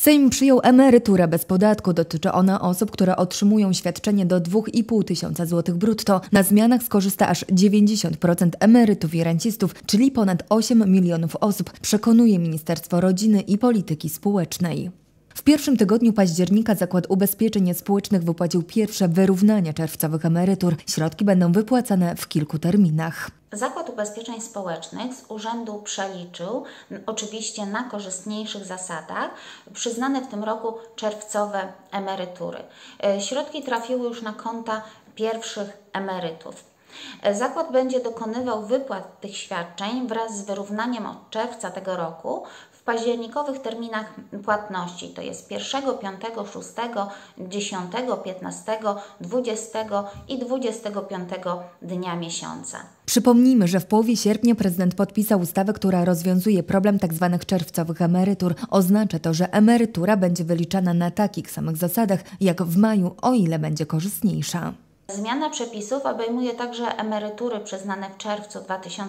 Sejm przyjął emeryturę bez podatku. Dotyczy ona osób, które otrzymują świadczenie do 2,5 tysiąca złotych brutto. Na zmianach skorzysta aż 90% emerytów i rencistów, czyli ponad 8 milionów osób, przekonuje Ministerstwo Rodziny i Polityki Społecznej. W pierwszym tygodniu października Zakład Ubezpieczeń Społecznych wypłacił pierwsze wyrównania czerwcowych emerytur. Środki będą wypłacane w kilku terminach. Zakład Ubezpieczeń Społecznych z urzędu przeliczył, oczywiście na korzystniejszych zasadach, przyznane w tym roku czerwcowe emerytury. Środki trafiły już na konta pierwszych emerytów. Zakład będzie dokonywał wypłat tych świadczeń wraz z wyrównaniem od czerwca tego roku w październikowych terminach płatności, to jest 1, 5, 6, 10, 15, 20 i 25 dnia miesiąca. Przypomnijmy, że w połowie sierpnia prezydent podpisał ustawę, która rozwiązuje problem tzw. czerwcowych emerytur. Oznacza to, że emerytura będzie wyliczana na takich samych zasadach jak w maju, o ile będzie korzystniejsza. Zmiana przepisów obejmuje także emerytury przyznane w czerwcu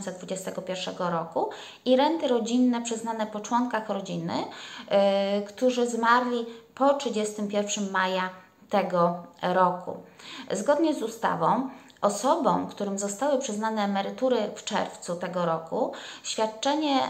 2021 roku i renty rodzinne przyznane po członkach rodziny, którzy zmarli po 31 maja tego roku. Zgodnie z ustawą osobom, którym zostały przyznane emerytury w czerwcu tego roku, świadczenie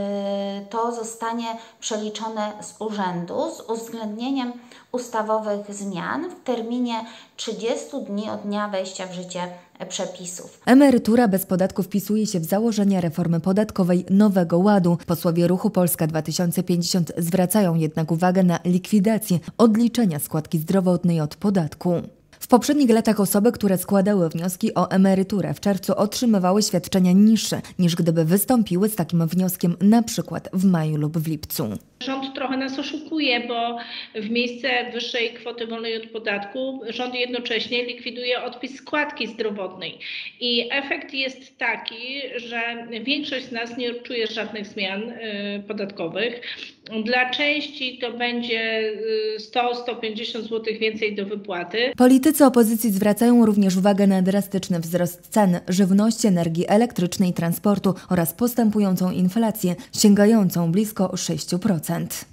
to zostanie przeliczone z urzędu z uwzględnieniem ustawowych zmian w terminie 30 dni od dnia wejścia w życie przepisów. Emerytura bez podatku wpisuje się w założenia reformy podatkowej Nowego Ładu. Posłowie Ruchu Polska 2050 zwracają jednak uwagę na likwidację odliczenia składki zdrowotnej od podatku. W poprzednich latach osoby, które składały wnioski o emeryturę w czerwcu, otrzymywały świadczenia niższe, niż gdyby wystąpiły z takim wnioskiem na przykład w maju lub w lipcu. Rząd trochę nas oszukuje, bo w miejsce wyższej kwoty wolnej od podatku rząd jednocześnie likwiduje odpis składki zdrowotnej. I efekt jest taki, że większość z nas nie odczuje żadnych zmian podatkowych. Dla części to będzie 100-150 zł więcej do wypłaty. Politycy opozycji zwracają również uwagę na drastyczny wzrost cen żywności, energii elektrycznej, transportu oraz postępującą inflację sięgającą blisko 6%.